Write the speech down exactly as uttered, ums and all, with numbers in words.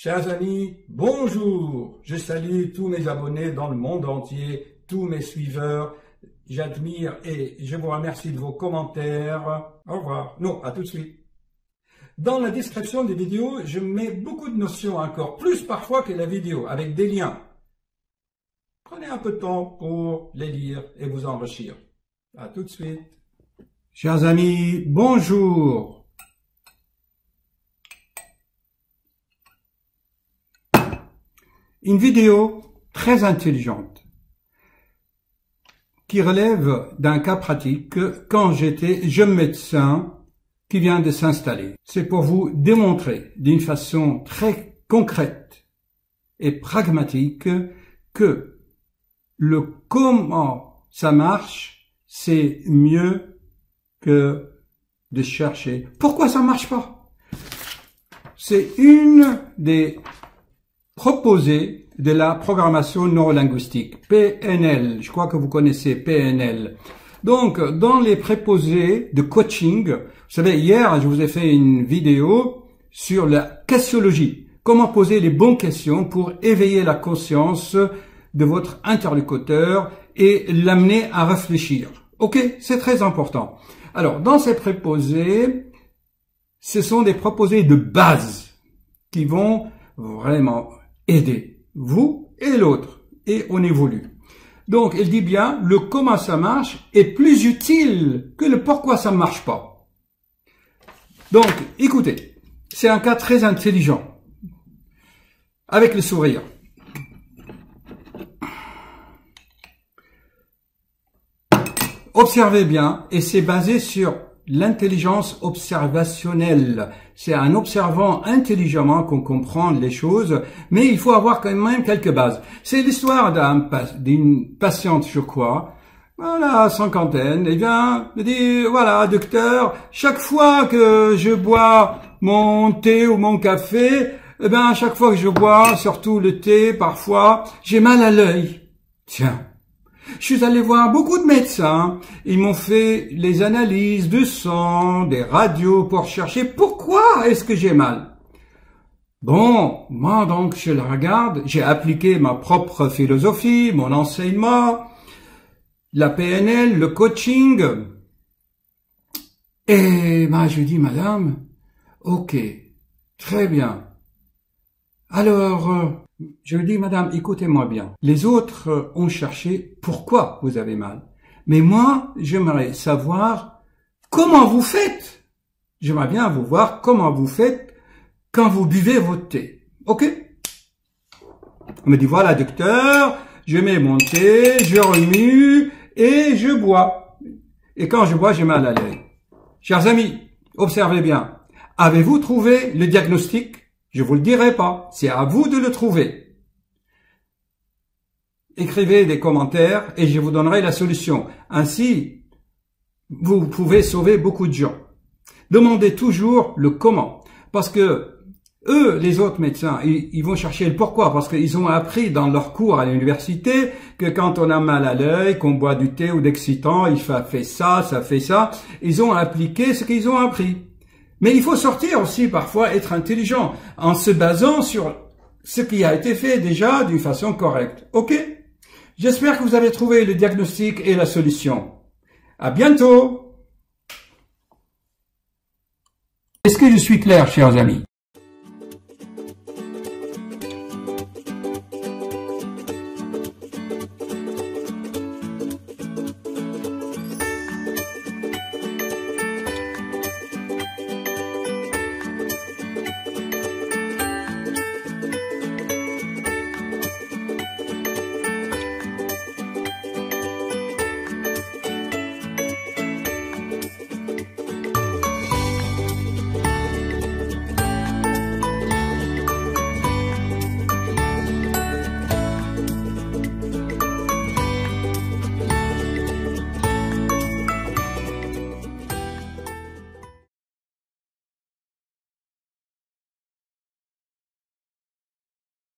Chers amis, bonjour. Je salue tous mes abonnés dans le monde entier, tous mes suiveurs. J'admire et je vous remercie de vos commentaires. Au revoir. Non, à tout de suite. Dans la description des vidéos, je mets beaucoup de notions encore, plus parfois que la vidéo, avec des liens. Prenez un peu de temps pour les lire et vous enrichir. À tout de suite. Chers amis, bonjour. Une vidéo très intelligente qui relève d'un cas pratique quand j'étais jeune médecin qui vient de s'installer. C'est pour vous démontrer d'une façon très concrète et pragmatique que le comment ça marche, c'est mieux que de chercher pourquoi ça marche pas. C'est une des proposé de la programmation neurolinguistique, P N L. Je crois que vous connaissez P N L. Donc, dans les préposés de coaching, vous savez, hier, je vous ai fait une vidéo sur la questiologie. Comment poser les bonnes questions pour éveiller la conscience de votre interlocuteur et l'amener à réfléchir. Ok, c'est très important. Alors, dans ces préposés, ce sont des préposés de base qui vont vraiment aider vous et l'autre, et on évolue. Donc, il dit bien, le comment ça marche est plus utile que le pourquoi ça ne marche pas. Donc, écoutez, c'est un cas très intelligent, avec le sourire. Observez bien, et c'est basé sur l'intelligence observationnelle. C'est en observant intelligemment qu'on comprend les choses, mais il faut avoir quand même quelques bases. C'est l'histoire d'une patiente, je crois, voilà, cinquantaine, et vient me dire, voilà, docteur, chaque fois que je bois mon thé ou mon café, eh ben, à chaque fois que je bois, surtout le thé, parfois, j'ai mal à l'œil. Tiens. Je suis allé voir beaucoup de médecins. Ils m'ont fait les analyses de sang, des radios pour chercher pourquoi est-ce que j'ai mal. Bon, moi donc je le regarde, j'ai appliqué ma propre philosophie, mon enseignement, la P N L, le coaching. Et ben je dis, madame, ok, très bien. Alors, je lui dis, madame, écoutez-moi bien. Les autres ont cherché pourquoi vous avez mal. Mais moi, j'aimerais savoir comment vous faites. J'aimerais bien vous voir comment vous faites quand vous buvez votre thé. Ok? On me dit, voilà, docteur, je mets mon thé, je remue et je bois. Et quand je bois, j'ai mal à l'œil. Chers amis, observez bien. Avez-vous trouvé le diagnostic? Je vous le dirai pas, c'est à vous de le trouver. Écrivez des commentaires et je vous donnerai la solution. Ainsi, vous pouvez sauver beaucoup de gens. Demandez toujours le comment. Parce que eux, les autres médecins, ils, ils vont chercher le pourquoi. Parce qu'ils ont appris dans leur cours à l'université que quand on a mal à l'œil, qu'on boit du thé ou d'excitant, il fait ça, ça fait ça. Ils ont appliqué ce qu'ils ont appris. Mais il faut sortir aussi parfois, être intelligent, en se basant sur ce qui a été fait déjà d'une façon correcte. Ok? J'espère que vous avez trouvé le diagnostic et la solution. À bientôt! Est-ce que je suis clair, chers amis?